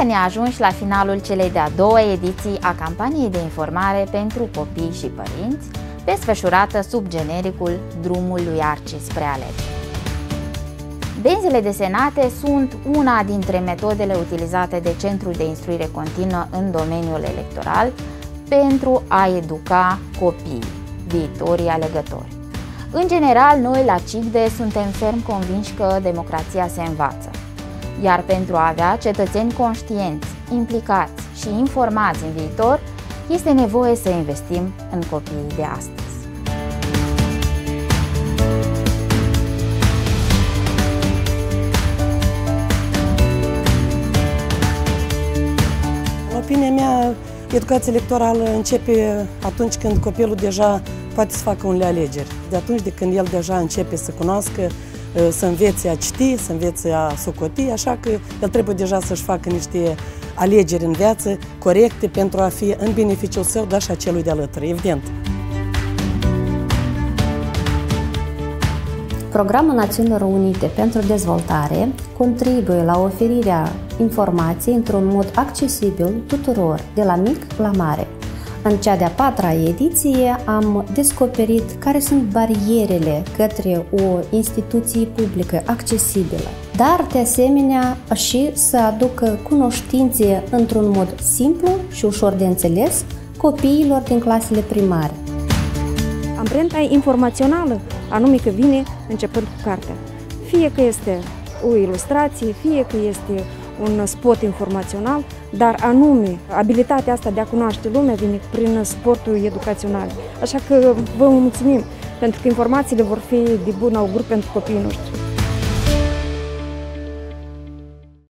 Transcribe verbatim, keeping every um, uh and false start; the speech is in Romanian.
Iată, ne ajungi la finalul celei de-a doua ediții a campaniei de informare pentru copii și părinți, desfășurată sub genericul Drumul lui Arci spre alegeri. Benzile desenate sunt una dintre metodele utilizate de Centrul de Instruire Continuă în domeniul electoral pentru a educa copiii, viitorii alegători. În general, noi la CICDE suntem ferm convinși că democrația se învață, iar pentru a avea cetățeni conștienți, implicați și informați în viitor, este nevoie să investim în copiii de astăzi. În opinia mea, educația electorală începe atunci când copilul deja poate să facă unele alegeri. De atunci de când el deja începe să cunoască, să învețe a citi, să învețe a socoti, așa că el trebuie deja să-și facă niște alegeri în viață corecte pentru a fi în beneficiul său, dar și a celui de alături, evident. Programul Națiunilor Unite pentru Dezvoltare contribuie la oferirea informației într-un mod accesibil tuturor, de la mic la mare. În cea de-a patra ediție am descoperit care sunt barierele către o instituție publică accesibilă, dar de asemenea și să aducă cunoștințe într-un mod simplu și ușor de înțeles copiilor din clasele primare. Amprenta informațională, anume că vine începând cu cartea. Fie că este o ilustrație, fie că este un spot informațional, dar anume abilitatea asta de a cunoaște lumea vine prin sportul educațional. Așa că vă mulțumim pentru că informațiile vor fi de bun augur pentru copiii noștri.